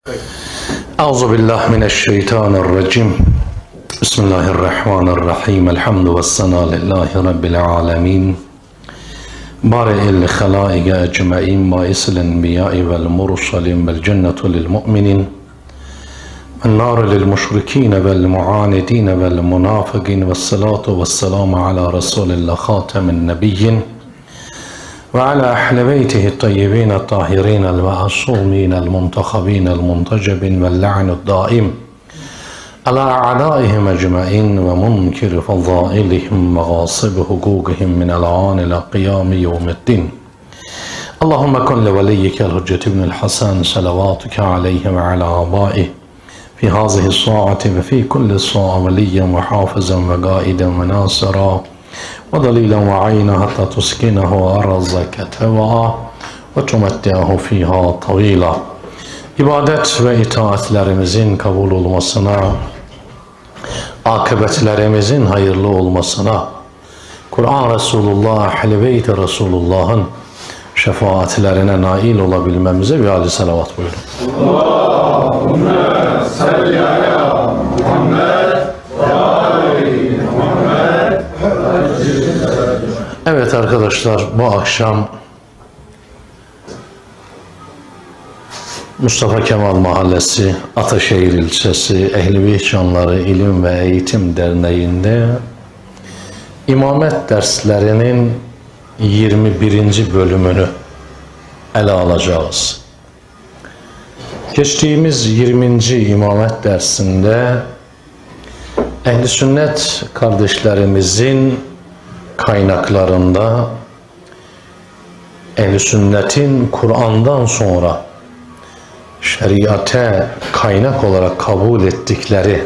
أعوذ بالله من الشيطان الرجيم بسم الله الرحمن الرحيم الحمد والثناء لله رب العالمين بارئ الخلائق أجمعين بائس الأنبياء والمرسلين والجنة للمؤمنين النار للمشركين والمعاندين والمنافقين والصلاة والسلام على رسول الله خاتم النبيين وعلى أهل بيته الطيبين الطاهرين المعصومين المنتخبين المنتجبين واللعن الدائم على أعدائهم أجمعين ومنكر فضائلهم وغاصب حقوقهم من الآن إلى قيام يوم الدين. اللهم كن لوليك الحجة بن الحسن صلواتك عليه وعلى آبائه في هذه الساعة وفي كل ساعة وليا وحافظا وقائدا وناصرا ودليلا وعينا حتى تسكنه أرضك تبعا وتمتعه فيها طويلا. İbadet ve itaatlerimizin kabul olmasına, akıbetlerimizin hayırlı olmasına, Kur'an Resulullah, Ehl-i Beyt-i Resulullah'ın şefaatlerine nail olabilmemize bir âli salavat buyurun. Allahümme salli ala Muhammed ve ali Muhammed. Evet arkadaşlar, bu akşam Mustafa Kemal Mahallesi, Ataşehir ilçesi Ehl-i Beyt Canları İlim ve Eğitim Derneği'nde İmamet derslerinin 21. bölümünü ele alacağız. Geçtiğimiz 20. İmamet dersinde Ehl-i Sünnet kardeşlerimizin kaynaklarında Ehl-i Sünnet'in Kur'an'dan sonra şeriate kaynak olarak kabul ettikleri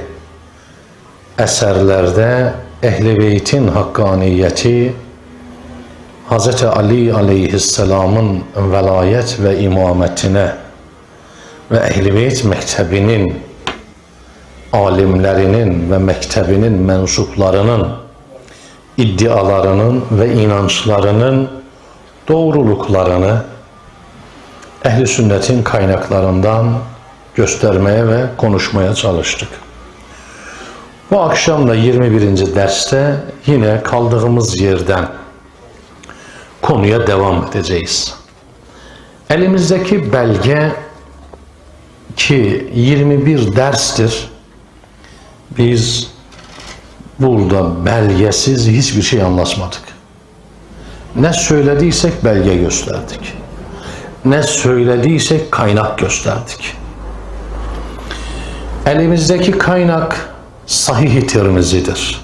eserlerde Ehl-i Beyt'in hakkaniyeti, Hz. Ali aleyhisselamın velayet ve imametine ve Ehl-i Beyt mektebinin alimlerinin ve mektebinin mensuplarının iddialarının ve inançlarının doğruluklarını Ehl-i Sünnet'in kaynaklarından göstermeye ve konuşmaya çalıştık. Bu akşam da 21. derste yine kaldığımız yerden konuya devam edeceğiz. Elimizdeki belge ki 21 derstir. Biz burada belgesiz hiçbir şey anlatmadık. Ne söylediysek belge gösterdik. Ne söylediysek kaynak gösterdik. Elimizdeki kaynak Sahih-i Tirmizi'dir.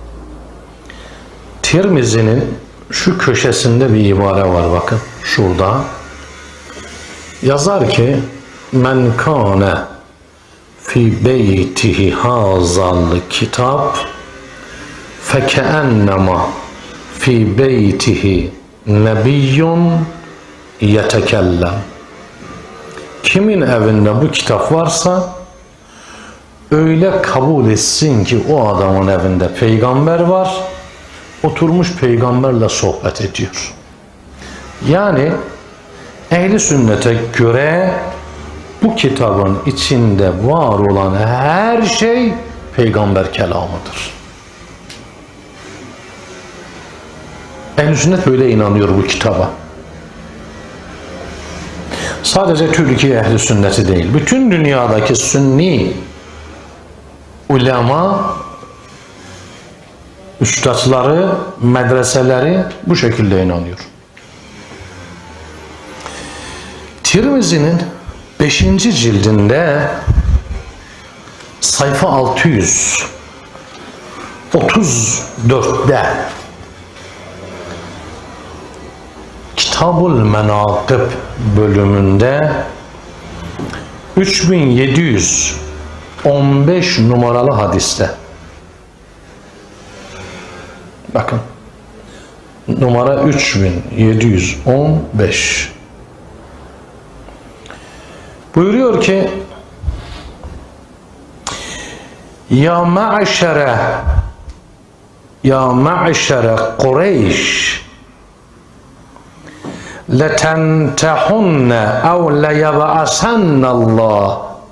Tirmizi'nin şu köşesinde bir ibare var, bakın şurada. Yazar ki men kâne fi beytihi hazal kitap fekeennema fi beytihi nebiyyun yetekellem. Kimin evinde bu kitap varsa öyle kabul etsin ki o adamın evinde peygamber var, oturmuş peygamberle sohbet ediyor. Yani Ehl-i Sünnet'e göre bu kitabın içinde var olan her şey peygamber kelamıdır. Ehl-i Sünnet böyle inanıyor bu kitaba. Sadece Türkiye Ehl-i Sünneti değil, bütün dünyadaki sünni ulema, üstadları, medreseleri bu şekilde inanıyor. Tirmizi'nin 5. cildinde sayfa 634'te Kitab-ül Menâkıb bölümünde 3715 numaralı hadiste, bakın numara 3715 buyuruyor ki ya ma'şere Kureyş لَتَنْتَحُنَّ اَوْ لَيَبْعَسَنَّ اللّٰهِ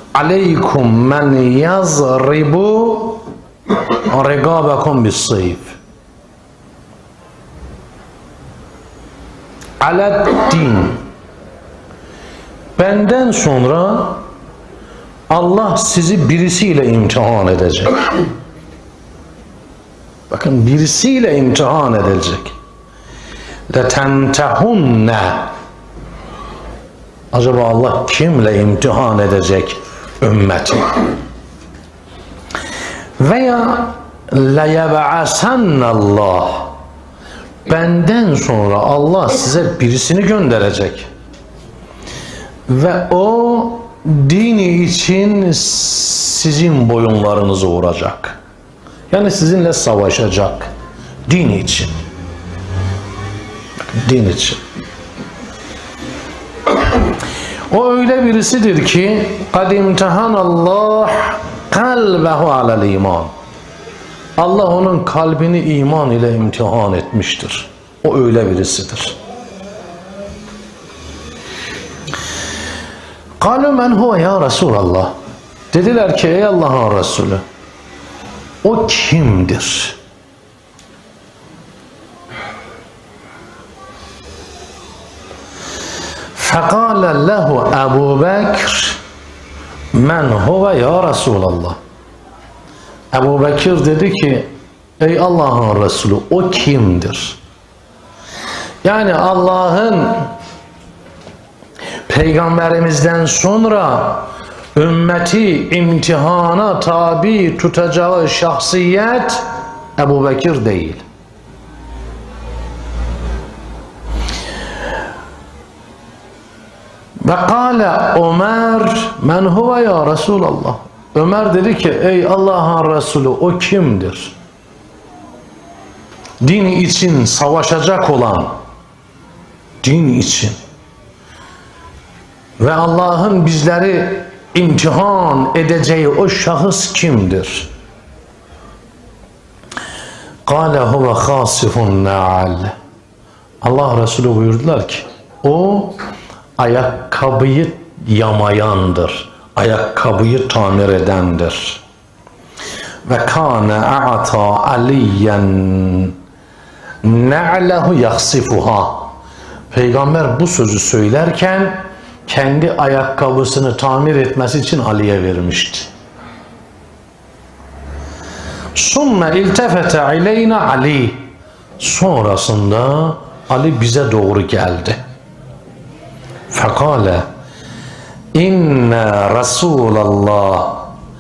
aleykum men yazribu regabekum bis sayf. Aleddin. Benden sonra Allah sizi birisiyle imtihan edecek. Bakın, birisiyle imtihan edecek. Letentehunne. Acaba Allah kimle imtihan edecek ümmeti? Veya leyeb'asennallah. Benden sonra Allah size birisini gönderecek. Ve o dini için sizin boyunlarınızı vuracak. Yani sizinle savaşacak. Din için. Din için. O öyle birisidir ki kad imtihanallah kalbehu alel iman. Allah onun kalbini iman ile imtihan etmiştir. O öyle birisidir. Kalu men huve ya Resulallah. Dediler ki ey Allah'ın Resulü, o kimdir? Fekale lehu Ebu Bekir men huve ya Resulallah. Ebu Bekir dedi ki ey Allah'ın Resulü, o kimdir? Yani Allah'ın Peygamberimizden sonra ümmeti imtihana tabi tutacağı şahsiyet Ebu Bekir değil. Ve kâle Ömer men huve ya Resulallah. Ömer dedi ki ey Allah'ın Resulü, o kimdir? Din için savaşacak olan, din için ve Allah'ın bizleri imtihan edeceği o şahıs kimdir? Kâle huve khâsifun na'al. Allah Resulü buyurdular ki o ayakkabıyı yamayandır. Ayakkabıyı tamir edendir. Ve kâne a'ta aliyen ne'lehu yaksifuha. Peygamber bu sözü söylerken kendi ayakkabısını tamir etmesi için Ali'ye vermişti. Sümme iltefete ileyne Ali. Sonrasında Ali bize doğru geldi. Fekale inne Resulallah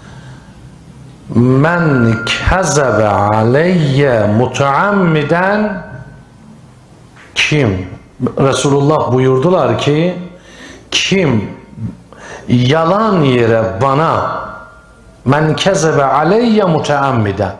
men kezebe aleyye muteammiden. Kim? Resulullah buyurdular ki kim yalan yere bana men kezebe aleyye muteammiden,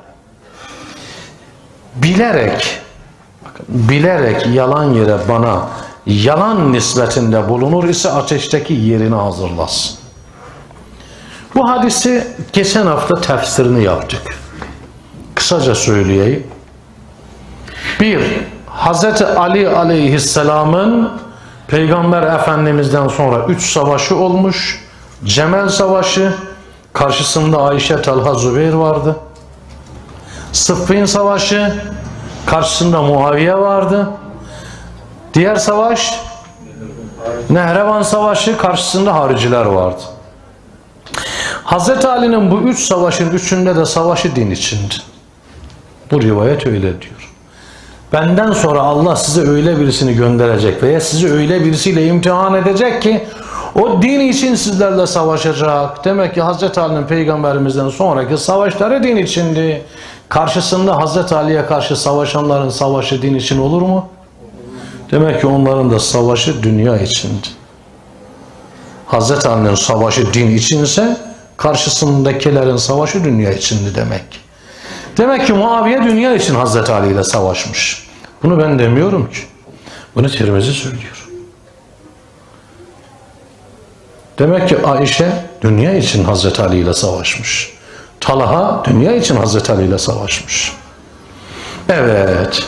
bilerek yalan yere bana yalan nispetinde bulunur ise ateşteki yerini hazırlasın. Bu hadisi geçen hafta tefsirini yaptık. Kısaca söyleyeyim. Bir, Hazreti Ali aleyhisselamın Peygamber Efendimiz'den sonra 3 savaşı olmuş. Cemel Savaşı, karşısında Ayşe, Talha, Zübeyir vardı. Sıffin Savaşı, karşısında Muaviye vardı. Diğer savaş Nehrevan Savaşı, karşısında hariciler vardı. Hazreti Ali'nin bu 3 savaşın 3'ünde de savaşı din içindi. Bu rivayet öyle diyor. Benden sonra Allah size öyle birisini gönderecek veya sizi öyle birisiyle imtihan edecek ki o din için sizlerle savaşacak. Demek ki Hazreti Ali'nin Peygamberimizden sonraki savaşları din içindi. Karşısında Hazreti Ali'ye karşı savaşanların savaşı din için olur mu? Demek ki onların da savaşı dünya içindi. Hazreti Ali'nin savaşı din içinse karşısındakilerin savaşı dünya içindi demek. Demek ki Muaviye dünya için Hazreti Ali ile savaşmış. Bunu ben demiyorum ki. Bunu Tirmizi söylüyor. Demek ki Ayşe dünya için Hazreti Ali ile savaşmış. Talha dünya için Hazreti Ali ile savaşmış. Evet.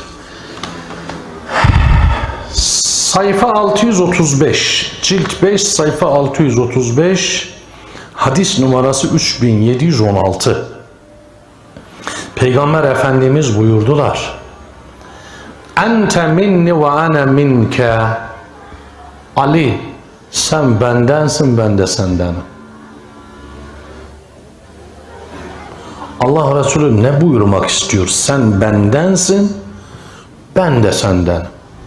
Sayfa 635, cilt 5, sayfa 635. Hadis numarası 3716. Peygamber Efendimiz buyurdular: Ente minni ve ana minke. Ali, sen bendensin, ben de sendenim. Allah Resulü ne buyurmak istiyor? Sen bendensin, ben de senden.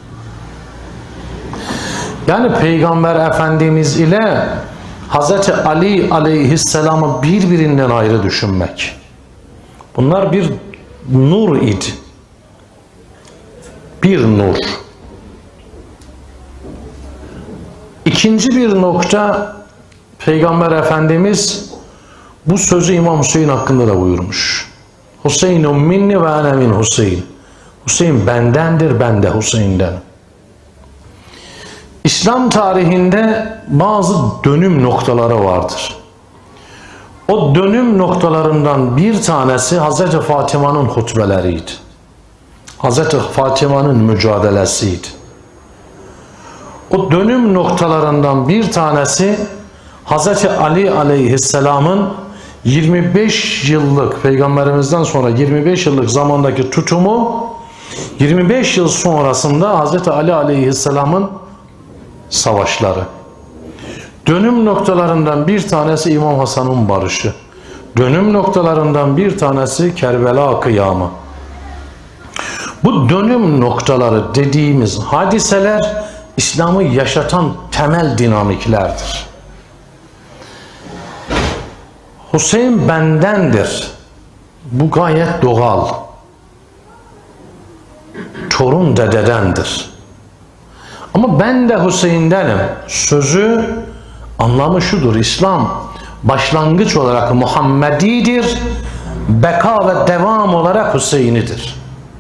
Yani Peygamber Efendimiz ile Hazreti Ali aleyhisselamı birbirinden ayrı düşünmek. Bunlar bir nur idi. Bir nur. İkinci bir nokta, Peygamber Efendimiz bu sözü İmam Hüseyin hakkında da buyurmuş. Hüseyinun minni ve ana min Hüseyin. Hüseyin bendendir, ben de Hüseyin'den. İslam tarihinde bazı dönüm noktaları vardır. O dönüm noktalarından bir tanesi Hazreti Fatıma'nın hutbeleriydi. Hazreti Fatıma'nın mücadelesiydi. O dönüm noktalarından bir tanesi Hazreti Ali aleyhisselamın 25 yıllık, Peygamberimizden sonra 25 yıllık zamandaki tutumu, 25 yıl sonrasında Hazreti Ali aleyhisselamın savaşları. Dönüm noktalarından bir tanesi İmam Hasan'ın barışı. Dönüm noktalarından bir tanesi Kerbela kıyamı. Bu dönüm noktaları dediğimiz hadiseler İslam'ı yaşatan temel dinamiklerdir. Hüseyin bendendir. Bu gayet doğal. Torun dededendir. Ama ben de Hüseyin'denim sözü anlamı şudur: İslam başlangıç olarak Muhammedidir, beka ve devam olarak Hüseyin'idir.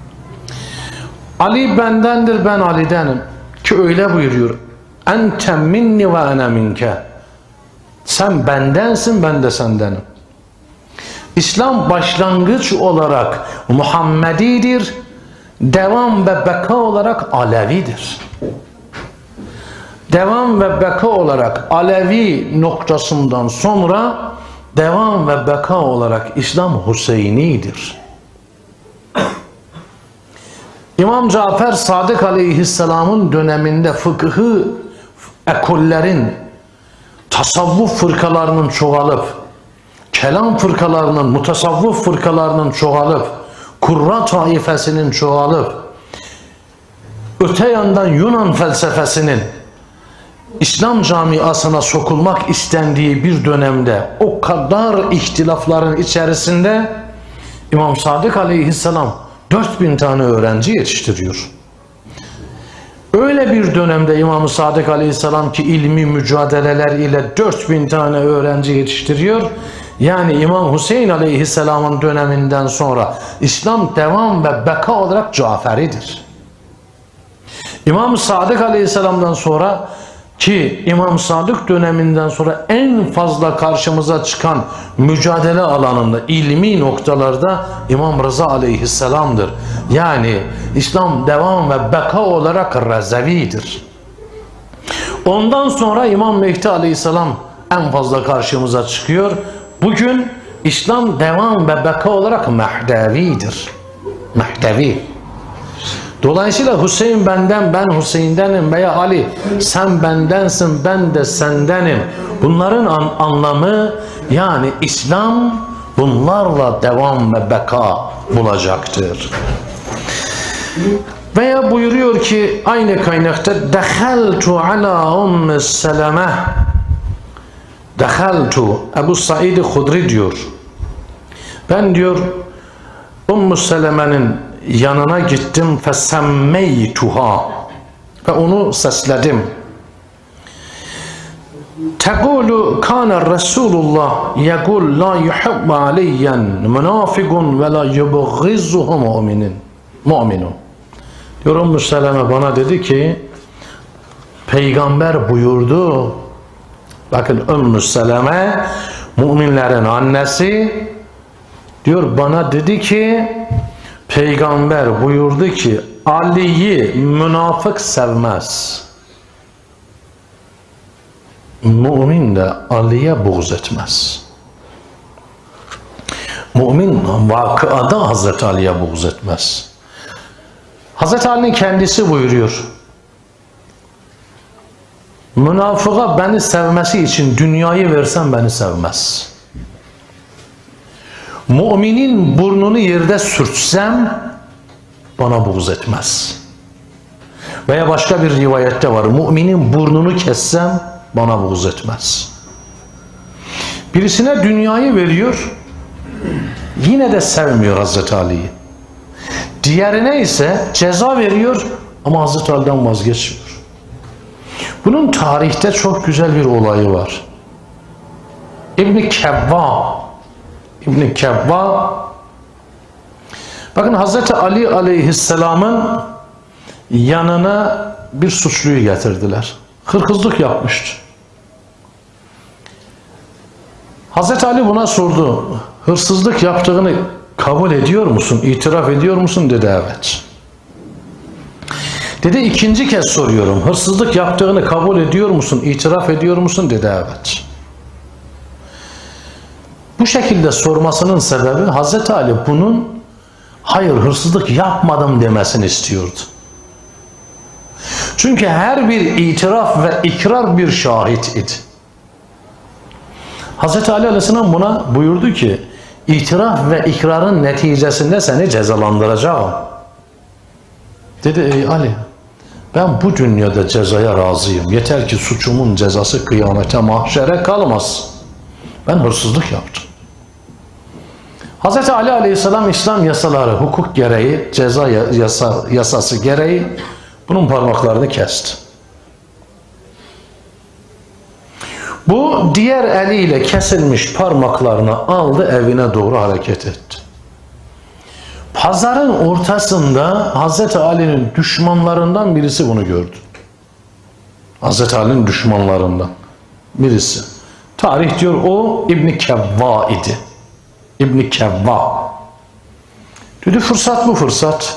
Ali bendendir, ben Ali'denim ki öyle buyuruyor: Ente minni ve ana minke. Sen bendensin, ben de sendenim. İslam başlangıç olarak Muhammedidir, devam ve beka olarak Alevidir. Devam ve beka olarak Alevi noktasından sonra devam ve beka olarak İslam Hüseyini'dir. İmam Cafer Sadık aleyhisselamın döneminde fıkıhı ekollerin, tasavvuf fırkalarının çoğalıp, kelam fırkalarının, mutasavvuf fırkalarının çoğalıp, kurra taifesinin çoğalıp, öte yandan Yunan felsefesinin İslam camiasına sokulmak istendiği bir dönemde o kadar ihtilafların içerisinde İmam Sadık aleyhisselam 4000 tane öğrenci yetiştiriyor. Öyle bir dönemde İmam Sadık aleyhisselam ki ilmi mücadeleler ile 4000 tane öğrenci yetiştiriyor. Yani İmam Hüseyin aleyhisselamın döneminden sonra İslam devam ve beka olarak Caferi'dir. İmam Sadık aleyhisselamdan sonra ki İmam Sadık döneminden sonra en fazla karşımıza çıkan mücadele alanında, ilmi noktalarda İmam Rıza aleyhisselamdır. Yani İslam devam ve beka olarak Rezevi'dir. Ondan sonra İmam Mehdi aleyhisselam en fazla karşımıza çıkıyor. Bugün İslam devam ve beka olarak Mehdevi'dir. Mehdevi. Dolayısıyla Hüseyin benden, ben Hüseyin'denim veya Ali sen bendensin, ben de sendenim. Bunların anlamı yani İslam bunlarla devam ve beka bulacaktır. Veya buyuruyor ki aynı kaynakta dehaltu ala Umm Seleme. Dehaltu, Ebu Said Hudri diyor. Ben diyor Umm Seleme'nin yanına gittim, fesemmeytuha, ve onu sesledim. Tegulu kana Resulullah yegul la yuhibbu aleyyen münafigun ve la yubghizuhu mu'minun. Diyor Ümmü Seleme bana dedi ki Peygamber buyurdu. Bakın Ümmü Seleme müminlerin annesi diyor, bana dedi ki Peygamber buyurdu ki Ali'yi münafık sevmez. mümin de Ali'ye buğz etmez. Mümin vakıada Hazreti Ali'ye buğz etmez. Hazreti Ali'nin kendisi buyuruyor. Münafığa beni sevmesi için dünyayı versem beni sevmez. Müminin burnunu yerde sürtsem bana buğz etmez. Veya başka bir rivayette var. Müminin burnunu kessem bana buğz etmez. Birisine dünyayı veriyor, yine de sevmiyor Hazreti Ali'yi. Diğerine ise ceza veriyor ama Hazreti Ali'den vazgeçmiyor. Bunun tarihte çok güzel bir olayı var. İbn-i Kevva, bakın Hazreti Ali aleyhisselamın yanına bir suçluyu getirdiler. Hırsızlık yapmıştı. Hazreti Ali buna sordu. Hırsızlık yaptığını kabul ediyor musun? İtiraf ediyor musun? Dedi evet. Dedi ikinci kez soruyorum. Hırsızlık yaptığını kabul ediyor musun? İtiraf ediyor musun? Dedi evet. Bu şekilde sormasının sebebi Hazreti Ali bunun hayır hırsızlık yapmadım demesini istiyordu. Çünkü her bir itiraf ve ikrar bir şahit idi. Hazreti Ali Aleyhisselam buna buyurdu ki itiraf ve ikrarın neticesinde seni cezalandıracağım. Dedi ey Ali ben bu dünyada cezaya razıyım. Yeter ki suçumun cezası kıyamete mahşere kalmaz. Ben hırsızlık yaptım. Hazreti Ali Aleyhisselam İslam yasaları, hukuk gereği, ceza yasası gereği bunun parmaklarını kesti. Bu diğer eliyle kesilmiş parmaklarını aldı evine doğru hareket etti. Pazarın ortasında Hazreti Ali'nin düşmanlarından birisi bunu gördü. Hazreti Ali'nin düşmanlarından birisi. Tarih diyor o İbn-i Kevva idi. İbn-i Kevva. Dedi fırsat bu fırsat.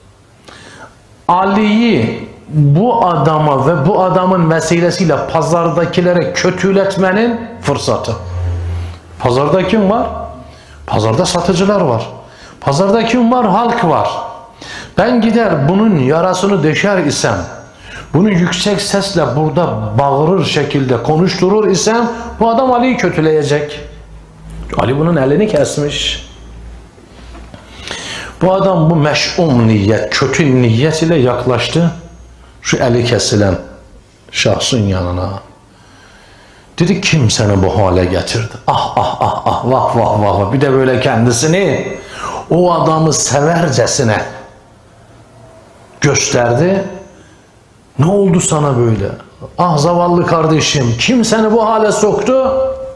Ali'yi bu adama ve bu adamın vesilesiyle pazardakilere kötületmenin fırsatı. Pazarda kim var? Pazarda satıcılar var. Pazarda kim var? Halk var. Ben gider bunun yarasını deşer isem, bunu yüksek sesle burada bağırır şekilde konuşturur isem bu adam Ali'yi kötüleyecek. Ali bunun elini kesmiş. Bu adam bu meş'um niyet, kötü niyet ile yaklaştı. Şu eli kesilen şahsın yanına. Dedi kim seni bu hale getirdi? Ah ah ah ah vah vah vah. Bir de böyle kendisini o adamı severcesine gösterdi. Ne oldu sana böyle? Ah zavallı kardeşim kim seni bu hale soktu?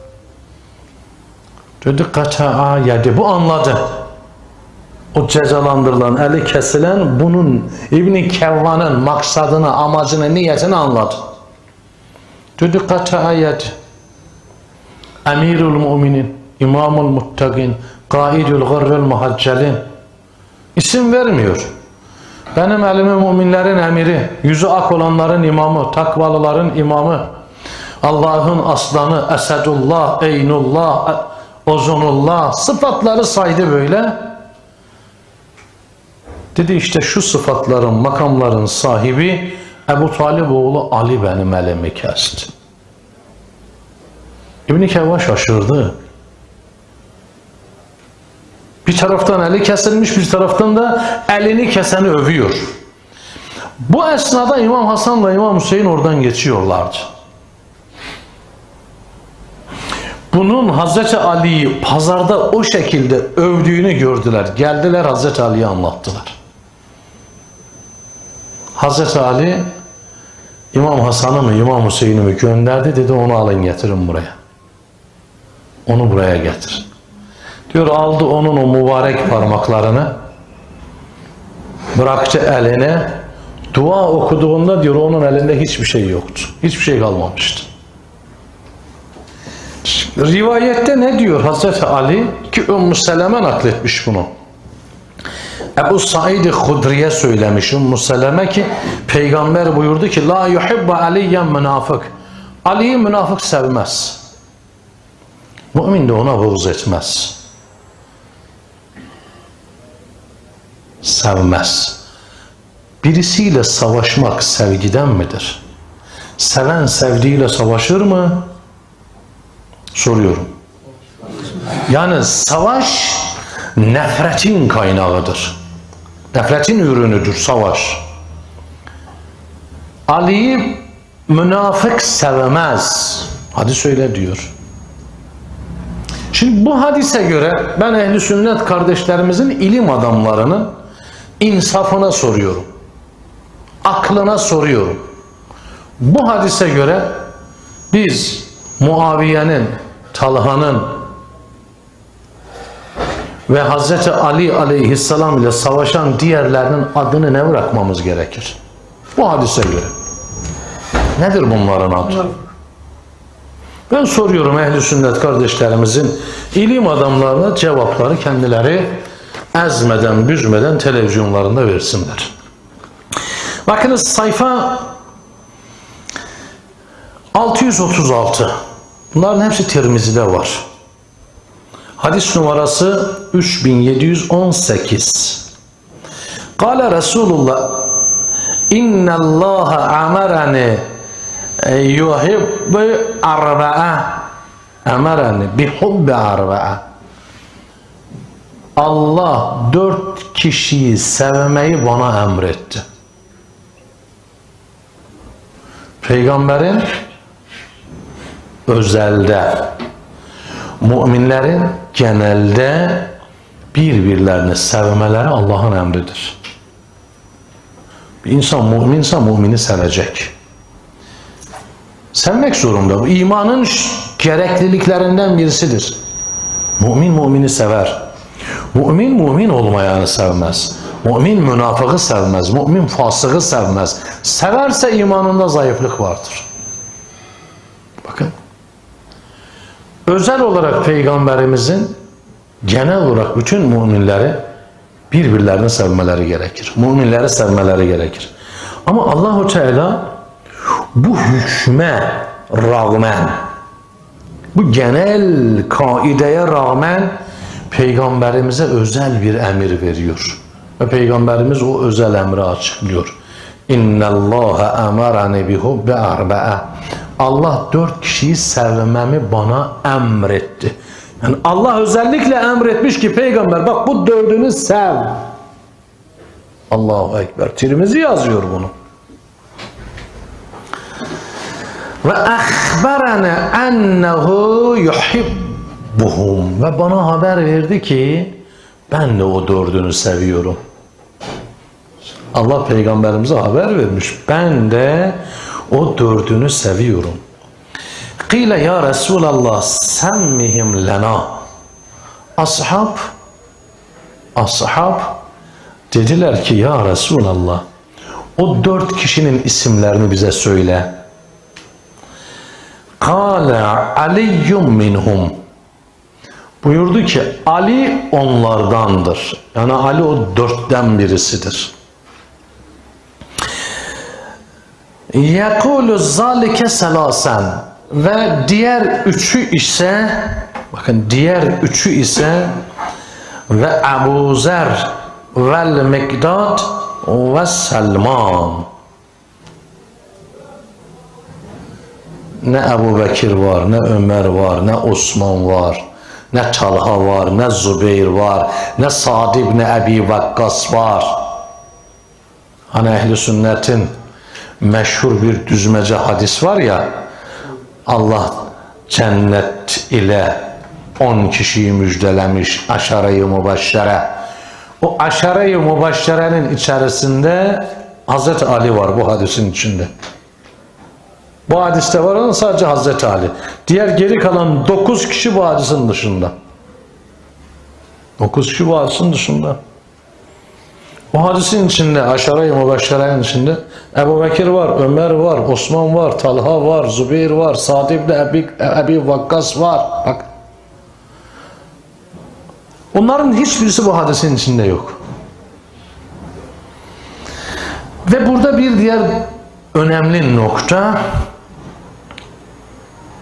Dedi kata'a yedi. Bu anladı. O cezalandırılan, eli kesilen bunun İbn-i Kevva'nın maksadını, amacını, niyetini anladı. Dedi kata'a yedi. Emirul müminin, İmamul muttaqin, Kaidul gırrel muhaccelin. İsim vermiyor. Benim elimi müminlerin emiri, yüzü ak olanların imamı, takvalıların imamı, Allah'ın aslanı, Esedullah, Eynullah, Ozunullah sıfatları saydı böyle. Dedi işte şu sıfatların, makamların sahibi Ebu Talib oğlu Ali benim elimi kesti. İbn-i Kevva şaşırdı. Bir taraftan eli kesilmiş, bir taraftan da elini keseni övüyor. Bu esnada İmam Hasan'la İmam Hüseyin oradan geçiyorlardı. Bunun Hazreti Ali'yi pazarda o şekilde övdüğünü gördüler. Geldiler Hazreti Ali'ye anlattılar. Hazreti Ali İmam Hasan'ı mı İmam Hüseyin'i mi gönderdi, dedi onu alın getirin buraya. Onu buraya getir. Diyor aldı onun o mübarek parmaklarını, bıraktı eline, dua okuduğunda diyor onun elinde hiçbir şey yoktu. Hiçbir şey kalmamıştı. Rivayette ne diyor Hazreti Ali ki Ümmü Seleme nakletmiş bunu. Ebu Said-i Hudri'ye söylemiş Ümmü Seleme ki Peygamber buyurdu ki la yuhibbu aliyyen münafık. Ali'yi münafık sevmez. Mümin de ona buğz etmez. Sevmez. Birisiyle savaşmak sevgiden midir? Seven sevdiğiyle savaşır mı? Soruyorum. Yani savaş nefretin kaynağıdır. Nefretin ürünüdür savaş. Ali'yi münafık sevmez. Hadis öyle diyor. Şimdi bu hadise göre ben ehli sünnet kardeşlerimizin ilim adamlarının insafına soruyorum. Aklına soruyorum. Bu hadise göre biz Muaviye'nin, Talha'nın ve Hazreti Ali aleyhisselam ile savaşan diğerlerinin adını ne bırakmamız gerekir? Bu hadise göre. Nedir bunların adı? Ben soruyorum ehli sünnet kardeşlerimizin ilim adamlarına, cevapları kendileri ezmeden, büzmeden televizyonlarında versinler. Bakınız sayfa 636. Bunların hepsi Tirmizi'de var. Hadis numarası 3718. Kâle Resulullah İnnallâhe amerani yuhibbu arba'a amerani bihubbi arba'a. Allah 4 kişiyi sevmeyi bana emretti. Peygamberin özelde, müminlerin genelde birbirlerini sevmeleri Allah'ın emridir. Bir insan müminse mümini sevecek. Sevmek zorunda. Bu imanın gerekliliklerinden birisidir. Mümin mümini sever. Mümin mümin olmayanı sevmez. Mümin münafığı sevmez. Mümin fasığı sevmez. Severse imanında zayıflık vardır. Bakın. Özel olarak Peygamberimizin genel olarak bütün müminleri birbirlerini sevmeleri gerekir. Müminleri sevmeleri gerekir. Ama Allahu Teala bu hükme rağmen, bu genel kaideye rağmen Peygamberimize özel bir emir veriyor. Ve Peygamberimiz o özel emri açıklıyor. İnnallâhe emarani bihubbi arba'a. Allah 4 kişiyi sevmemi bana emretti. Yani Allah özellikle emretmiş ki peygamber bak bu 4'ünü sev. Allahu Ekber. Tirmizi yazıyor bunu. Ve ahberene ennehu yuhibbuhum. Ve bana haber verdi ki ben de o 4'ünü seviyorum. Allah peygamberimize haber vermiş. Ben de o 4'ünü seviyorum. Kile ya Resulallah semmihim lena. Ashab dediler ki ya Resulallah o 4 kişinin isimlerini bize söyle. Kale aliyyum minhum. Buyurdu ki Ali onlardandır. Yani Ali o 4'ten birisidir. Yekulu zalike selasen. Ve diğer 3'ü ise bakın diğer 3'ü ise ve Ebu Zer vel Mikdad ve Selman. Ne Ebu Bekir var, ne Ömer var, ne Osman var, ne Talha var, ne Zübeyir var, ne Sa'd ibn Ebi Vakkas var. Hani ehl-i sünnetin meşhur bir düzmece hadis var ya, Allah cennet ile 10 kişiyi müjdelemiş, aşare-i mübeşşere. O aşare-i mübeşşerenin içerisinde Hazreti Ali var bu hadisin içinde. Bu hadiste var ama sadece Hazreti Ali. Diğer geri kalan 9 kişi bu hadisin dışında. 9 kişi bu hadisin dışında. O hadisin içinde, aşare-i mübeşşerenin içinde Ebu Bekir var, Ömer var, Osman var, Talha var, Zübeyir var, Sa'd ibn Ebi Vakkas var. Bak. Onların hiçbirisi bu hadisin içinde yok. Ve burada bir diğer önemli nokta,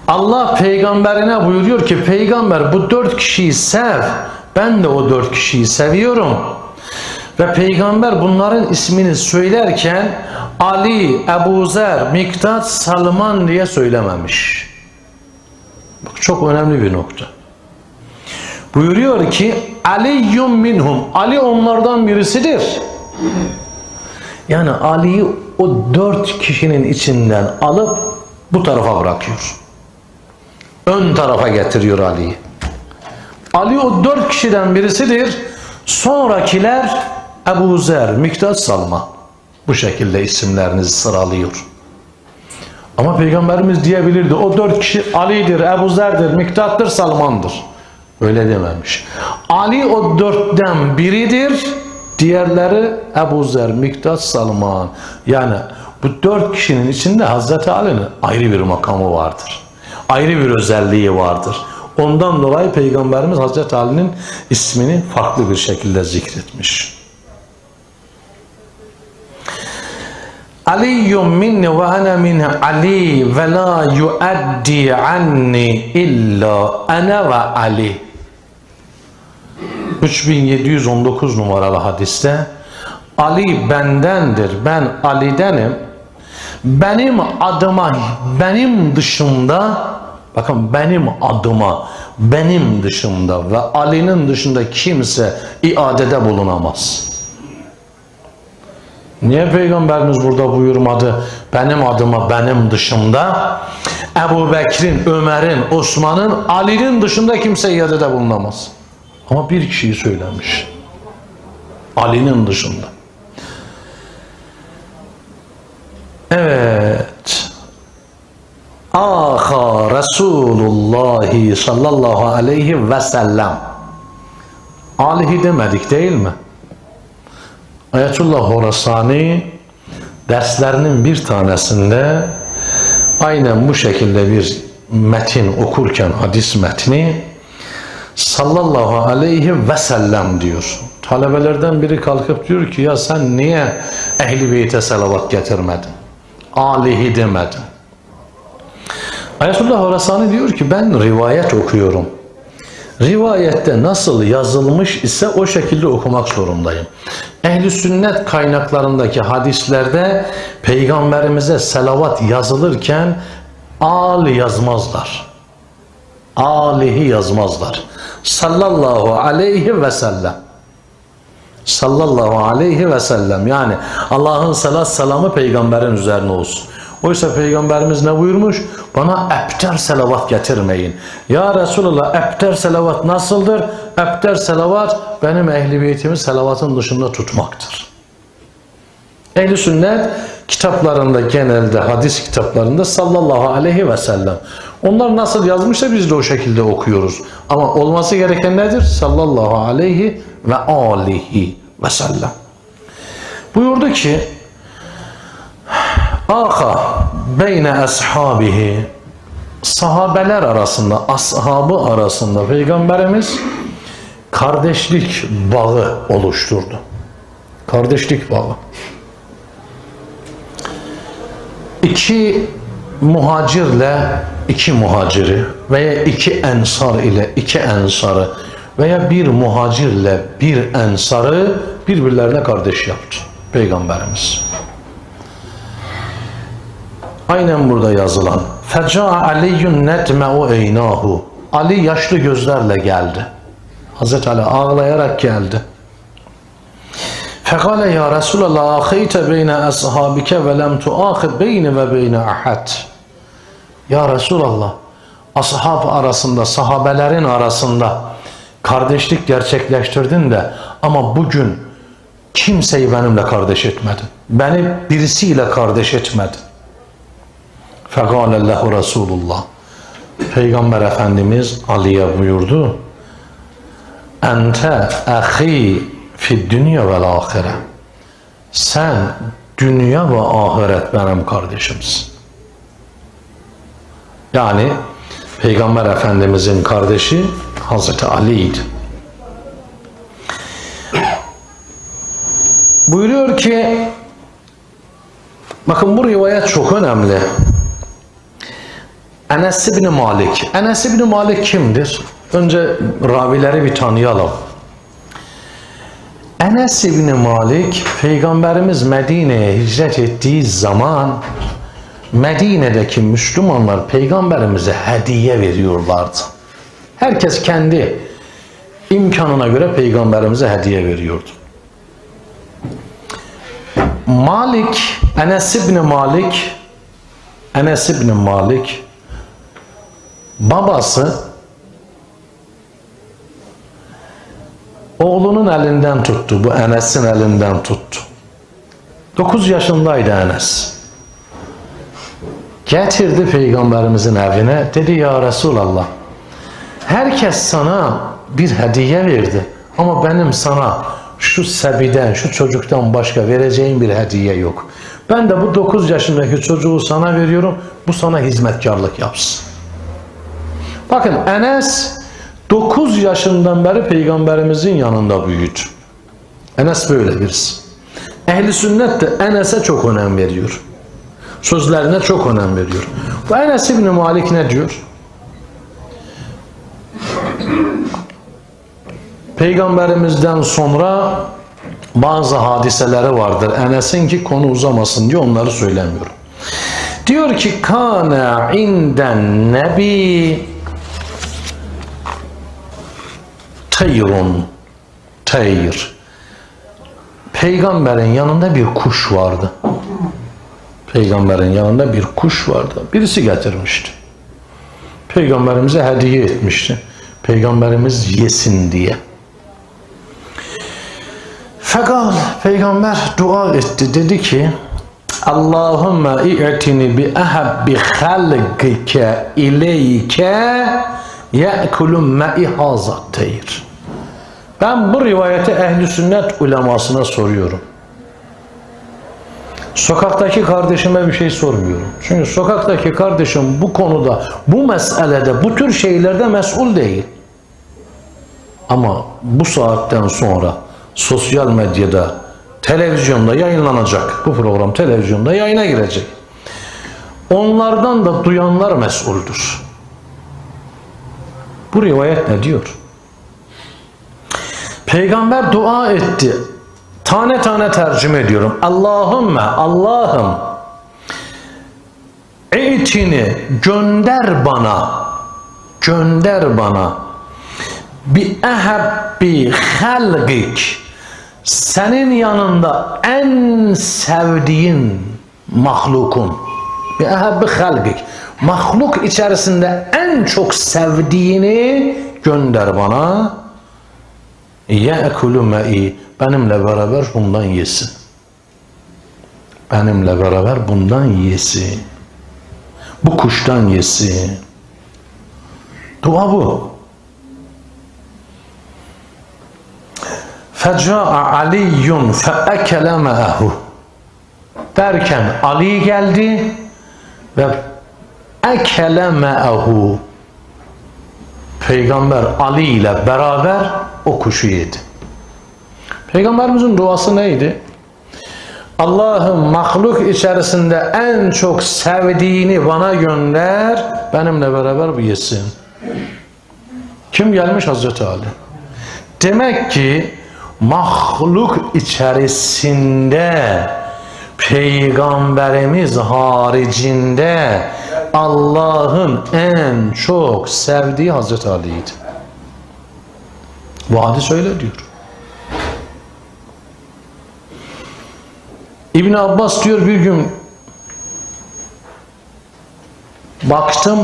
Allah peygamberine buyuruyor ki peygamber bu 4 kişiyi sev. Ben de o 4 kişiyi seviyorum. Ve peygamber bunların ismini söylerken Ali, Ebu Zer, Miktat, Salman diye söylememiş. Bak çok önemli bir nokta. Buyuruyor ki Aliyyum minhum. Ali onlardan birisidir. Yani Ali'yi o 4 kişinin içinden alıp bu tarafa bırakıyor. Ön tarafa getiriyor Ali'yi. Ali o 4 kişiden birisidir. Sonrakiler Ebu Zer, Miktat, Salman. Bu şekilde isimlerinizi sıralıyor. Ama Peygamberimiz diyebilirdi. O 4 kişi Ali'dir, Ebu Zer'dir, Miktat'tır, Salman'dır. Öyle dememiş. Ali o 4'ten biridir. Diğerleri Ebu Zer, Miktat, Salman. Yani bu 4 kişinin içinde Hazreti Ali'nin ayrı bir makamı vardır. Ayrı bir özelliği vardır. Ondan dolayı Peygamberimiz Hazreti Ali'nin ismini farklı bir şekilde zikretmiş. Aliyyum minni ve ana min Ali ve la yuaddi anni illa ana ve Ali. 3719 numaralı hadiste Ali bendendir, ben Ali'denim. Benim adıma, benim dışında, bakın benim adıma, benim dışında ve Ali'nin dışında kimse iadede bulunamaz. Niye Peygamberimiz burada buyurmadı? Benim adıma, benim dışında Ebu Bekir'in, Ömer'in, Osman'ın, Ali'nin dışında kimse iadede bulunamaz. Ama bir kişiyi söylemiş. Ali'nin dışında. Evet. Aha Resulullah sallallahu aleyhi ve sellem. Alihi demedik değil mi? Ayetullah Horasani derslerinin bir tanesinde aynen bu şekilde bir metin okurken hadis metni sallallahu aleyhi ve sellem diyor. Talebelerden biri kalkıp diyor ki ya sen niye Ehl-i Beyt'e salavat getirmedin? Alihi demedin. Ayetullah Horasani diyor ki ben rivayet okuyorum. Rivayette nasıl yazılmış ise o şekilde okumak zorundayım. Ehl-i sünnet kaynaklarındaki hadislerde Peygamberimize selavat yazılırken Ali yazmazlar. Alihi yazmazlar. Sallallahu aleyhi ve sellem. Sallallahu aleyhi ve sellem. Yani Allah'ın salat selamı peygamberin üzerine olsun. Oysa Peygamberimiz ne buyurmuş? Bana ebter selavat getirmeyin. Ya Resulallah ebter selavat nasıldır? Ebter selavat benim ehl-i beytimi selavatın dışında tutmaktır. Ehl-i sünnet kitaplarında genelde hadis kitaplarında sallallahu aleyhi ve sellem. Onlar nasıl yazmışsa biz de o şekilde okuyoruz. Ama olması gereken nedir? Sallallahu aleyhi ve alihi ve sellem. Buyurdu ki Âka beyne ashabihi, sahabeler arasında, ashabı arasında Peygamberimiz kardeşlik bağı oluşturdu. Kardeşlik bağı. İki muhacirle iki muhaciri veya iki ensar ile iki ensarı veya bir muhacirle bir ensarı birbirlerine kardeş yaptı Peygamberimiz. Aynen burada yazılan. Feca'a Aliyyun netme'u eynahu. Ali yaşlı gözlerle geldi. Hazreti Ali ağlayarak geldi. Fekale ya Resulallah aheyte beyne ashabike ve lem tuahid beyni ve beyne ahad. Ya Resulallah ashab arasında, sahabelerin arasında kardeşlik gerçekleştirdin de ama bugün kimseyi benimle kardeş etmedin. Beni birisiyle kardeş etmedin. Fekâlellehu Resulullah. Peygamber Efendimiz Ali'ye buyurdu. Ente ahi fi dünya vel ahire. Sen dünya ve ahiret benim kardeşimsin. Yani Peygamber Efendimizin kardeşi Hazreti Ali'ydi. Buyuruyor ki bakın bu rivayet çok önemli. Enes ibn Malik. Enes ibn Malik kimdir? Önce ravileri bir tanıyalım. Enes ibn Malik, Peygamberimiz Medine'ye hicret ettiği zaman Medine'deki Müslümanlar Peygamberimize hediye veriyorlardı. Herkes kendi imkanına göre Peygamberimize hediye veriyordu. Enes ibn Malik babası oğlunun elinden tuttu. Bu Enes'in elinden tuttu. 9 yaşındaydı Enes. Getirdi Peygamberimizin evine. Dedi ya Resulallah, herkes sana bir hediye verdi. Ama benim sana şu sebiden, şu çocuktan başka vereceğim bir hediye yok. Ben de bu 9 yaşındaki çocuğu sana veriyorum. Bu sana hizmetkarlık yapsın. Bakın Enes 9 yaşından beri Peygamberimizin yanında büyüdü. Enes böyle birisi. Ehli sünnet de Enes'e çok önem veriyor. Sözlerine çok önem veriyor. Bu Enes ibn Malik ne diyor? Peygamberimizden sonra bazı hadiseleri vardır. Enes'in ki konu uzamasın diye onları söylemiyorum. Diyor ki kana inden nebi tayr. Peygamberin yanında bir kuş vardı. Peygamberin yanında bir kuş vardı. Birisi getirmişti. Peygamberimize hediye etmişti. Peygamberimiz yesin diye. Fakat Peygamber dua etti. Dedi ki Allahümme i'tini bi ahabbi halqike ileyke ye'kulun me'i hazat tayr. Ben bu rivayeti ehli sünnet ulemasına soruyorum. Sokaktaki kardeşime bir şey sormuyorum. Çünkü sokaktaki kardeşim bu konuda, bu meselede, bu tür şeylerde mesul değil. Ama bu saatten sonra sosyal medyada, televizyonda yayınlanacak. Bu program televizyonda yayına girecek. Onlardan da duyanlar mesuldür. Bu rivayet ne diyor? Peygamber dua etti. Tane tane tercüme ediyorum. Allahümme, Allah'ım i'tini gönder bana bi ahabbi halqik, senin yanında en sevdiğin mahlukun, bi ahabbi halqik, mahluk içerisinde en çok sevdiğini gönder bana. Ye'kulu me'i, benimle beraber bundan yesin. Benimle beraber bundan yesin. Bu kuştan yesin. Dua bu. Feca'a aliyyun fe'ekele me'ahu. Derken Ali geldi ve ekele me'ahu. Peygamber Ali ile beraber o kuşu yedi. Peygamberimizin duası neydi? Allah'ım mahluk içerisinde en çok sevdiğini bana gönder, benimle beraber bu yesin. Kim gelmiş? Hazreti Ali. Demek ki mahluk içerisinde Peygamberimiz haricinde Allah'ın en çok sevdiği Hazreti Ali'ydi. Bu hadis öyle diyor. İbn Abbas diyor, bir gün baktım,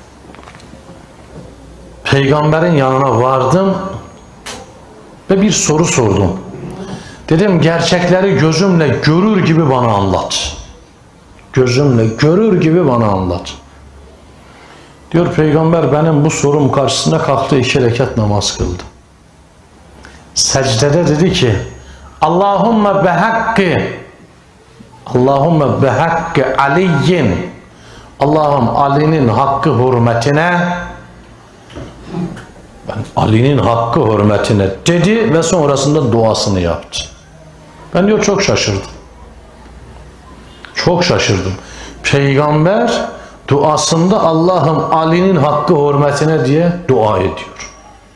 Peygamberin yanına vardım ve bir soru sordum. Dedim gerçekleri gözümle görür gibi bana anlat. Gözümle görür gibi bana anlat. Diyor Peygamber benim bu sorum karşısında kalktı, 2 rekat namaz kıldı. Secdede dedi ki Allahümme behakkı Aliyin, Allah'ım Ali'nin hakkı hürmetine, ben Ali'nin hakkı hürmetine dedi ve sonrasında duasını yaptı. Ben diyor çok şaşırdım. Çok şaşırdım. Peygamber duasında Allah'ım Ali'nin hakkı hürmetine diye dua ediyor.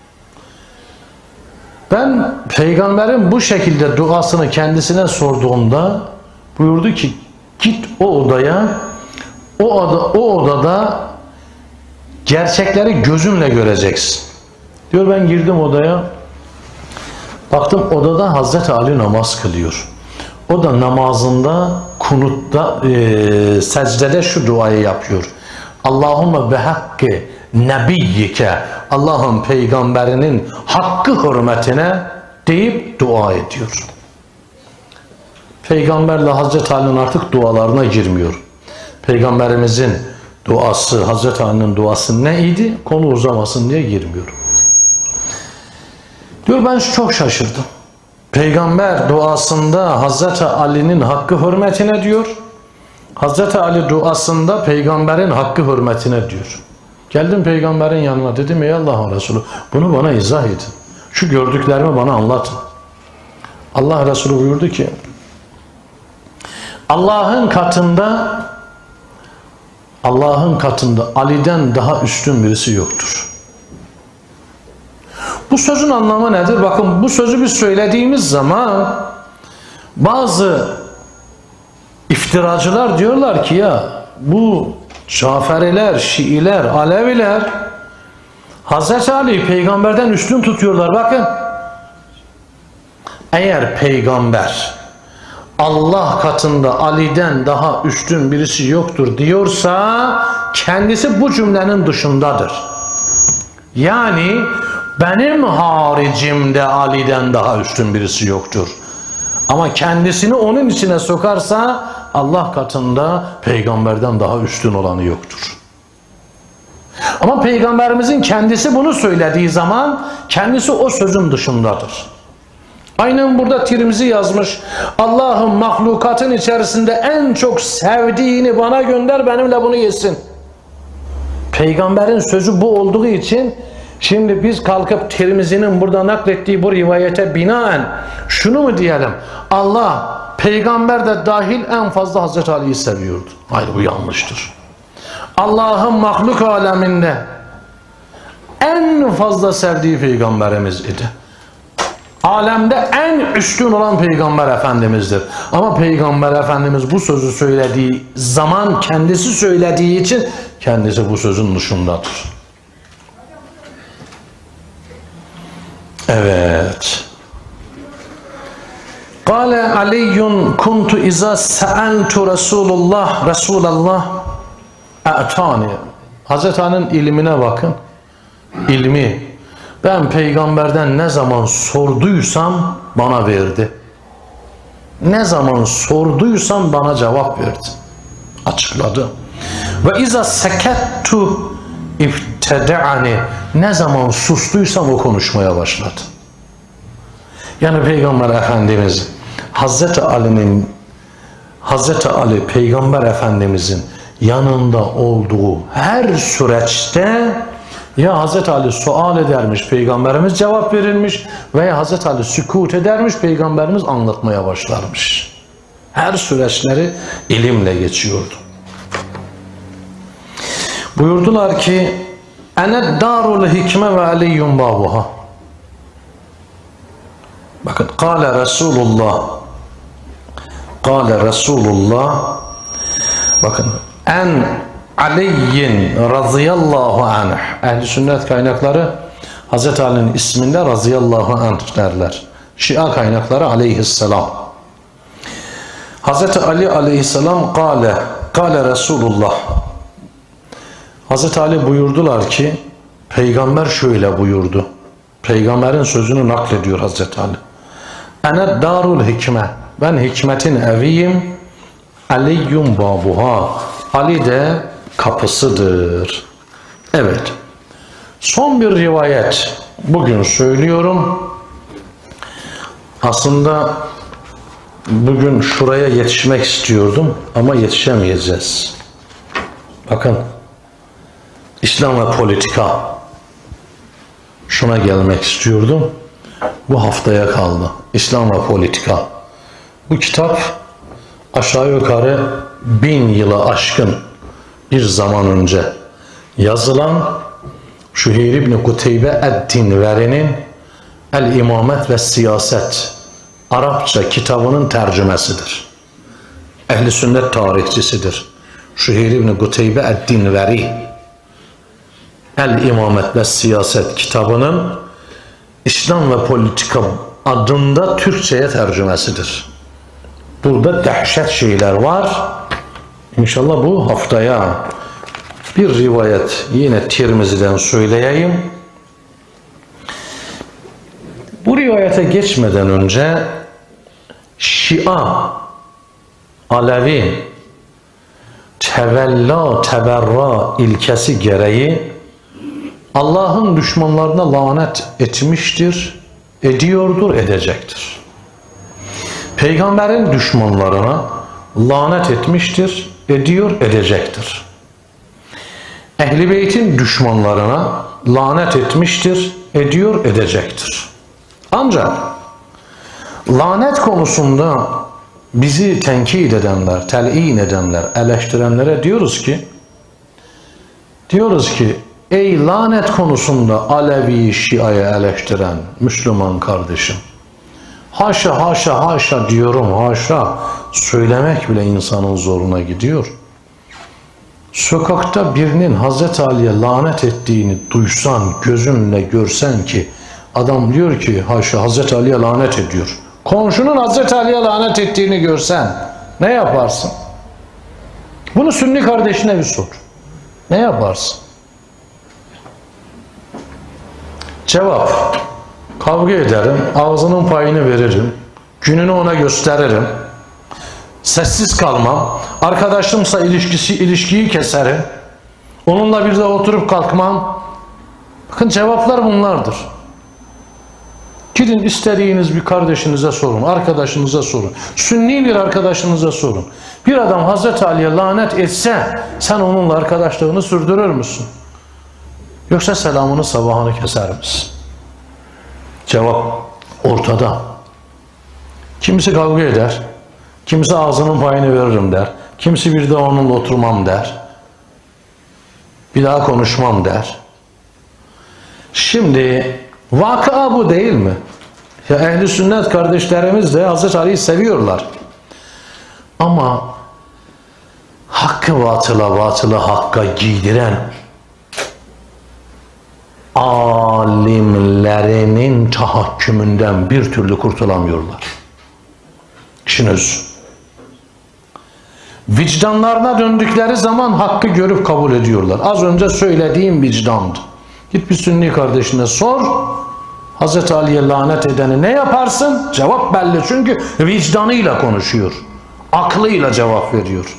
Ben peygamberin bu şekilde duasını kendisine sorduğumda buyurdu ki git o odaya, o odada gerçekleri gözünle göreceksin. Diyor ben girdim odaya, baktım odada Hazreti Ali namaz kılıyor. O da namazında, kunutta, secdede şu duayı yapıyor. Allahümme bihakkı nebiyyike, Allah'ın peygamberinin hakkı hürmetine deyip dua ediyor. Peygamberle Hazreti Ali'nin artık dualarına girmiyor. Peygamberimizin duası, Hazreti Ali'nin duası neydi? Konu uzamasın diye girmiyor. Diyor ben çok şaşırdım. Peygamber duasında Hazreti Ali'nin hakkı hürmetine diyor. Hazreti Ali duasında peygamberin hakkı hürmetine diyor. Geldim peygamberin yanına, dedim ey Allah'ın Resulü bunu bana izah edin. Şu gördüklerimi bana anlatın. Allah Resulü buyurdu ki Allah'ın katında Ali'den daha üstün birisi yoktur. Bu sözün anlamı nedir? Bakın bu sözü biz söylediğimiz zaman bazı iftiracılar diyorlar ki ya bu Caferiler, Şiiler, Aleviler Hazreti Ali'yi peygamberden üstün tutuyorlar. Bakın eğer peygamber Allah katında Ali'den daha üstün birisi yoktur diyorsa kendisi bu cümlenin dışındadır. Yani benim haricimde Ali'den daha üstün birisi yoktur. Ama kendisini onun içine sokarsa Allah katında peygamberden daha üstün olanı yoktur. Ama peygamberimizin kendisi bunu söylediği zaman kendisi o sözün dışındadır. Aynen burada Tirmizi yazmış. Allah'ın mahlukatın içerisinde en çok sevdiğini bana gönder, benimle bunu yesin. Peygamberin sözü bu olduğu için şimdi biz kalkıp Tirmizi'nin burada naklettiği bu rivayete binaen şunu mu diyelim? Allah peygamber de dahil en fazla Hazreti Ali'yi seviyordu. Hayır, bu yanlıştır. Allah'ın mahluk aleminde en fazla sevdiği peygamberimiz idi. Alemde en üstün olan peygamber efendimizdir. Ama peygamber efendimiz bu sözü söylediği zaman kendisi söylediği için kendisi bu sözün dışındadır. Evet. Kale Aliyyun kuntu iza sa'altu Resulallah a'tani. Hazreti Ali'nin ilmine bakın. İlmi. Ben peygamberden ne zaman sorduysam bana verdi. Ne zaman sorduysam bana cevap verdi. Açıkladı. Ve iza sekettu ibteda'ani. Ne zaman sustuysam o konuşmaya başladı. Yani Peygamber Efendimiz Hazreti Ali Peygamber Efendimizin yanında olduğu her süreçte ya Hazreti Ali sual edermiş, Peygamberimiz cevap verilmiş, veya Hazreti Ali sükut edermiş, Peygamberimiz anlatmaya başlarmış. Her süreçleri ilimle geçiyordu. Buyurdular ki ene darul hikme ve aliyyun babuha. Bakın kâle Resulullah bakın en Ali'yin radıyallahu anh. Ehl-i sünnet kaynakları Hazreti Ali'nin isminde radıyallahu anh derler. Şia kaynakları aleyhisselam. Hazreti Ali aleyhisselam kâle Resulullah. Hazreti Ali buyurdular ki peygamber şöyle buyurdu. Peygamberin sözünü naklediyor Hazreti Ali. Ene darul hikme. Ben hikmetin eviyim. Aliyyun babuha. Ali de kapısıdır. Evet. Son bir rivayet bugün söylüyorum. Aslında bugün şuraya yetişmek istiyordum ama yetişemeyeceğiz. Bakın. İslam ve politika. Şuna gelmek istiyordum. Bu haftaya kaldı. İslam ve politika. Bu kitap aşağı yukarı 1000 yılı aşkın bir zaman önce yazılan Şuheyr İbni Kuteybe Ed-Dinveri'nin El-İmamet ve Siyaset Arapça kitabının tercümesidir. Ehl-i sünnet tarihçisidir. Şuheyr İbni Kuteybe Ed-Dinveri El-İmamet ve Siyaset kitabının İslam ve Politika adında Türkçe'ye tercümesidir. Burada dehşet şeyler var. İnşallah bu haftaya bir rivayet yine Tirmizi'den söyleyeyim. Bu rivayete geçmeden önce Şia, Alevi, tevella, teberra ilkesi gereği Allah'ın düşmanlarına lanet etmiştir, ediyordur, edecektir. Peygamberin düşmanlarına lanet etmiştir, ediyor, edecektir. Ehl-i Beyt'in düşmanlarına lanet etmiştir, ediyor, edecektir. Ancak lanet konusunda bizi tenkit edenler, telin edenler, eleştirenlere diyoruz ki ey lanet konusunda Alevi, Şia'yı eleştiren Müslüman kardeşim, haşa haşa haşa diyorum, haşa söylemek bile insanın zoruna gidiyor. Sokakta birinin Hazreti Ali'ye lanet ettiğini duysan, gözünle görsen ki adam diyor ki haşa Hazreti Ali'ye lanet ediyor. Komşunun Hazreti Ali'ye lanet ettiğini görsen ne yaparsın? Bunu Sünni kardeşine bir sor. Ne yaparsın? Cevap: kavga ederim, ağzının payını veririm, gününü ona gösteririm, sessiz kalmam, arkadaşımsa ilişkiyi keserim, onunla bir de oturup kalkmam. Bakın cevaplar bunlardır. Gidin istediğiniz bir kardeşinize sorun, arkadaşınıza sorun, Sünni bir arkadaşınıza sorun. Bir adam Hazreti Ali'ye lanet etse sen onunla arkadaşlığını sürdürür müsün? Yoksa selamını sabahını keser misin? Cevap ortada. Kimisi kavga eder, kimisi ağzının payını veririm der, kimisi bir daha onunla oturmam der, bir daha konuşmam der. Şimdi vakıa bu değil mi? Ya ehl-i sünnet kardeşlerimiz de Hazreti Ali'yi seviyorlar. Ama hakkı batıla, batılı hakka giydiren alimlerinin tahakkümünden bir türlü kurtulamıyorlar. İşin özü. Vicdanlarına döndükleri zaman hakkı görüp kabul ediyorlar. Az önce söylediğim vicdandı. Git bir Sünni kardeşine sor. Hazreti Ali'ye lanet edeni ne yaparsın? Cevap belli, çünkü vicdanıyla konuşuyor. Aklıyla cevap veriyor.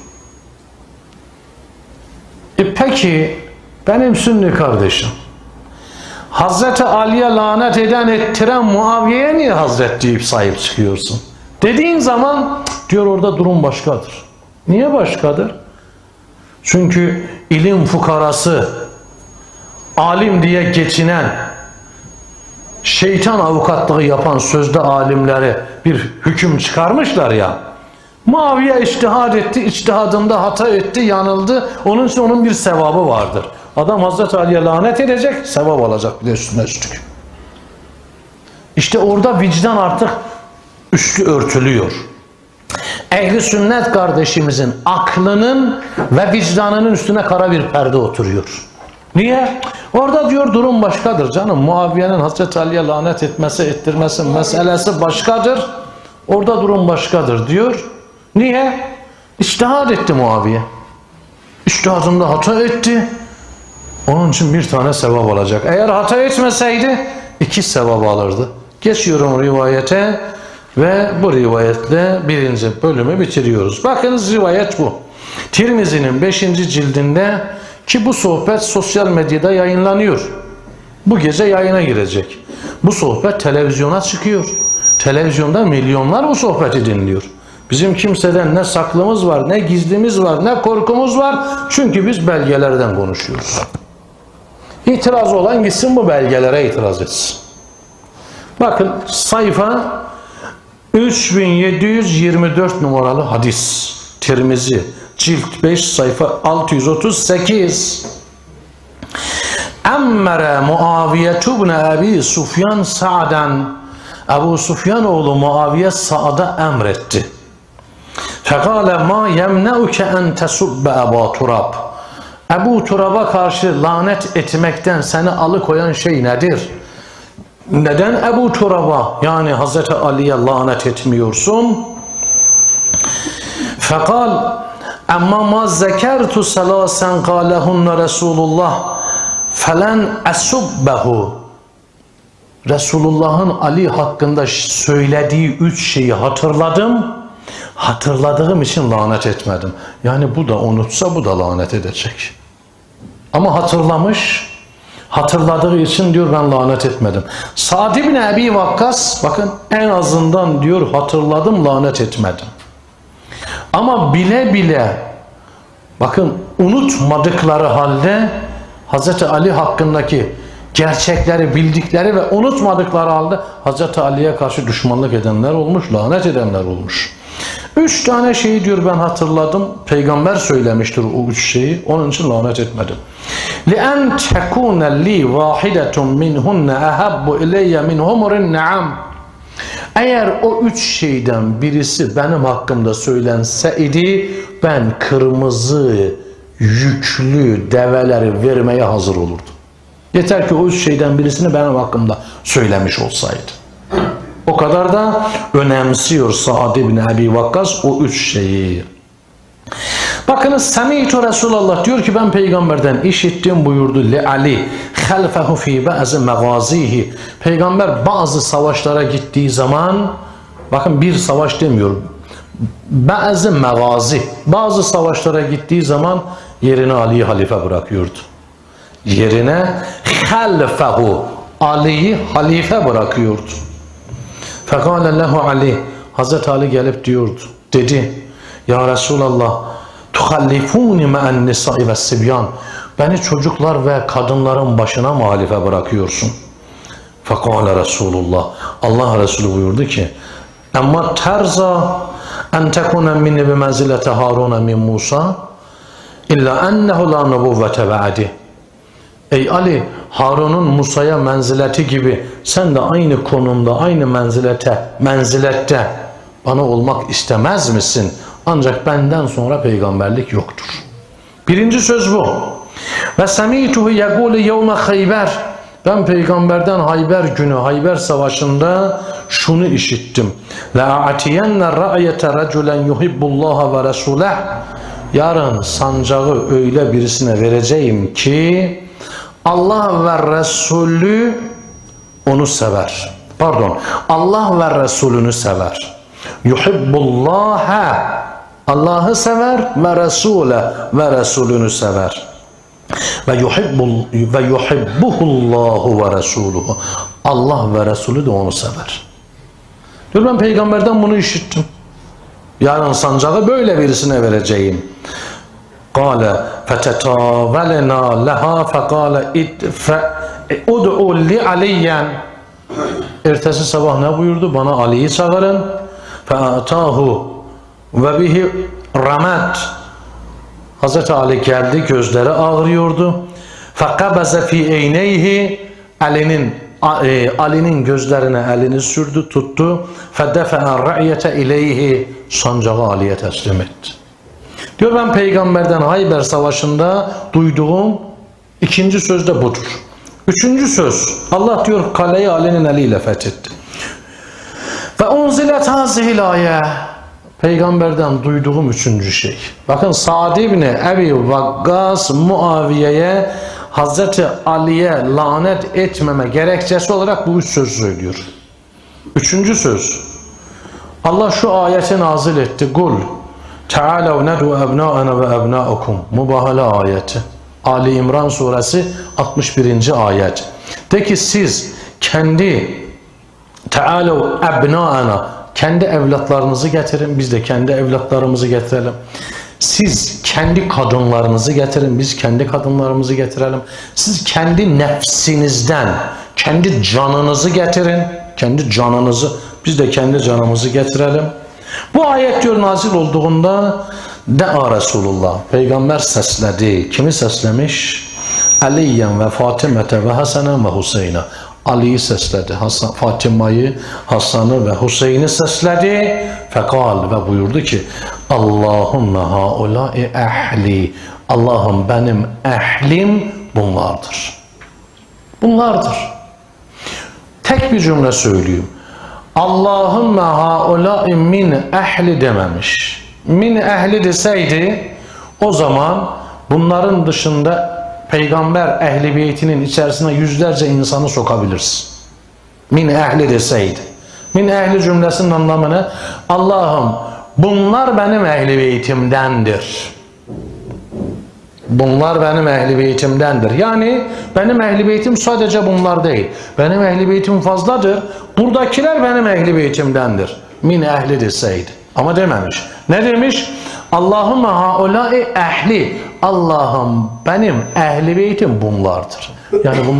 Peki benim Sünni kardeşim, Hazreti Ali'ye lanet eden, ettiren Muaviye'ye niye Hazret deyip sahip çıkıyorsun? Dediğin zaman diyor orada durum başkadır. Niye başkadır? Çünkü ilim fukarası, alim diye geçinen, şeytan avukatlığı yapan sözde alimlere bir hüküm çıkarmışlar ya. Muaviye içtihad etti, içtihadında hata etti, yanıldı. Onun için onun bir sevabı vardır. Adam Hazreti Ali'ye lanet edecek, sevap alacak bir de üstüne üstlük. İşte orada vicdan artık üstü örtülüyor. Ehli sünnet kardeşimizin aklının ve vicdanının üstüne kara bir perde oturuyor. Niye? Orada diyor durum başkadır canım. Muaviye'nin Hazreti Ali'ye lanet etmesi, ettirmesi meselesi başkadır. Orada durum başkadır diyor. Niye? İçtihad etti Muaviye. İçtihadında hata etti. Onun için bir tane sevap alacak. Eğer hata etmeseydi 2 sevap alırdı. Geçiyorum rivayete ve bu rivayetle 1. bölümü bitiriyoruz. Bakınız rivayet bu. Tirmizi'nin 5. cildinde, ki bu sohbet sosyal medyada yayınlanıyor. Bu gece yayına girecek. Bu sohbet televizyona çıkıyor. Televizyonda milyonlar bu sohbeti dinliyor. Bizim kimseden ne saklımız var, ne gizlimiz var, ne korkumuz var. Çünkü biz belgelerden konuşuyoruz. İtiraz olan gitsin bu belgelere itiraz etsin. Bakın sayfa 3724 numaralı hadis. Tirmizi cilt 5 sayfa 638. Emmere Muaviyetu ibn Abi Sufyan Sa'den, Ebu Sufyan oğlu Muaviye Sa'da emretti. Fekale ma yemneuke en tesubbe Ebu Turab. Ebu Turab'a karşı lanet etmekten seni alıkoyan şey nedir? Neden Ebu Turab'a, yani Hazreti Ali'ye lanet etmiyorsun? Fekal emma ma zekertu selasen kalehunne Resulullah felen esubbehu. Resulullah'ın Ali hakkında söylediği 3 şeyi hatırladım. Hatırladığım için lanet etmedim. Yani bu da unutsa bu da lanet edecek. Ama hatırlamış, hatırladığı için diyor ben lanet etmedim. Sa'd ibn Ebi Vakkas bakın en azından diyor hatırladım, lanet etmedim. Ama bile bile bakın unutmadıkları halde Hazreti Ali hakkındaki gerçekleri bildikleri ve unutmadıkları halde Hazreti Ali'ye karşı düşmanlık edenler olmuş, lanet edenler olmuş. 3 tane şeyi diyor ben hatırladım. Peygamber söylemiştir o 3 şeyi. Onun için lanet etmedim. لِأَنْ تَكُونَ لِي وَاحِدَةٌ مِنْهُنَّ أَحَبُّ إِلَيَّ مِنْ هُمُرِ النَّعَمِ. Eğer o 3 şeyden birisi benim hakkımda söylenseydi ben kırmızı yüklü develeri vermeye hazır olurdum. Yeter ki o 3 şeyden birisini benim hakkımda söylemiş olsaydı. O kadar da önemsiyor Sa'd ibn Ebi Vakkas o 3 şeyi. Bakınız Semi'tu Resulullah diyor ki ben peygamberden işittim buyurdu. Li Ali halfehu fi bazı magazihi. Peygamber bazı savaşlara gittiği zaman, bakın bir savaş demiyorum, bazı magazi, bazı savaşlara gittiği zaman yerine Ali'yi halife bırakıyordu. Yerine halfehu, Ali'yi halife bırakıyordu. Fekale lehu Ali, Hazreti Ali gelip diyordu, dedi ya Resulallah tuhallifuni me'en nisai ve sibyan, beni çocuklar ve kadınların başına mı halife bırakıyorsun? Fekale Resulullah, Allah Resulü buyurdu ki emma terza en tekune minni bimenzilete Harun min Musa illa ennehu la nubuvvete ba'di. Ey Ali, Harun'un Musa'ya menzileti gibi sen de aynı konumda, aynı menzilette bana olmak istemez misin? Ancak benden sonra peygamberlik yoktur. Birinci söz bu. Ve semituhu yegulu yevme Hayber. Ben peygamberden Hayber günü, Hayber savaşında şunu işittim. La a'tiyenne ra'yete raculen yuhibbullaha ve resuleh. Yarın sancağı öyle birisine vereceğim ki Allah ve Resulü onu sever. Pardon, Allah ve Resulünü sever. Yuhibbullaha, Allah'ı sever ve Resule ve Resulünü sever. Ve yuhibbuhullahu ve Resuluhu. Allah ve Resulü de onu sever. Diyor ben peygamberden bunu işittim. Yarın sancağı böyle birisine vereceğim. قال فتتاولنا لها فقال ادعوا لي عليا. Ertesi sabah ne buyurdu? Bana Ali'yi çağırın. فَاَتَاهُ وَبِهِ رَمَتْ. Hazreti Ali geldi, gözleri ağrıyordu. فَقَبَزَ فِي اَيْنَيْهِ. Ali'nin gözlerine elini sürdü, tuttu. فَدَفَعَ الرَّعْيَةَ اِلَيْهِ. Sancağı Ali'ye teslim etti. Diyor ben peygamberden Hayber Savaşı'nda duyduğum ikinci söz de budur. Üçüncü söz, Allah diyor kaleyi Ali'nin eliyle fethetti. Ve unzilet hazihil ayet. Peygamberden duyduğum üçüncü şey. Bakın Sa'd ibn Ebi Vakkas Muaviye'ye Hazreti Ali'ye lanet etmeme gerekçesi olarak bu üç söz söylüyor. Üçüncü söz. Allah şu ayeti nazil etti. Kul Teâlev ned'u ebnâena ve ebnâukum. Mübahala ayeti. Ali İmran suresi 61. ayet. De ki siz kendi Teâlev ebnâena, kendi evlatlarınızı getirin, biz de kendi evlatlarımızı getirelim. Siz kendi kadınlarınızı getirin, biz kendi kadınlarımızı getirelim. Siz kendi nefsinizden, kendi canınızı getirin, kendi canınızı, biz de kendi canımızı getirelim. Bu ayet diyor nazil olduğunda Də'a Resulullah. Peygamber səslədi. Kimi səsləmiş? Əliyyən və Fatimətə və Həsənən və Hüseynə. Ali'yi səslədi. Fatimayı, Hasan'ı və Hüseyni səslədi. Fəqal və buyurdu ki, Allahümme haulâi əhli. Allah'ım benim əhlim bunlardır. Bunlardır. Tek bir cümle söyleyeyim. Allahümme haulâi min əhli dememiş. Min ehli deseydi o zaman bunların dışında peygamber ehli beytinin içerisine yüzlerce insanı sokabilirsin. Min ehli deseydi. Min ehli cümlesinin anlamı ne? Allah'ım bunlar benim ehli beytimdendir. Bunlar benim ehli beytimdendir. Yani benim ehli beytim sadece bunlar değil. Benim ehli beytim fazladır. Buradakiler benim ehli beytimdendir. Min ehli deseydi. Ama dememiş. Ne demiş? Allahümme haulâi ehli. Allah'ım benim ehli beytim bunlardır. Yani bunlar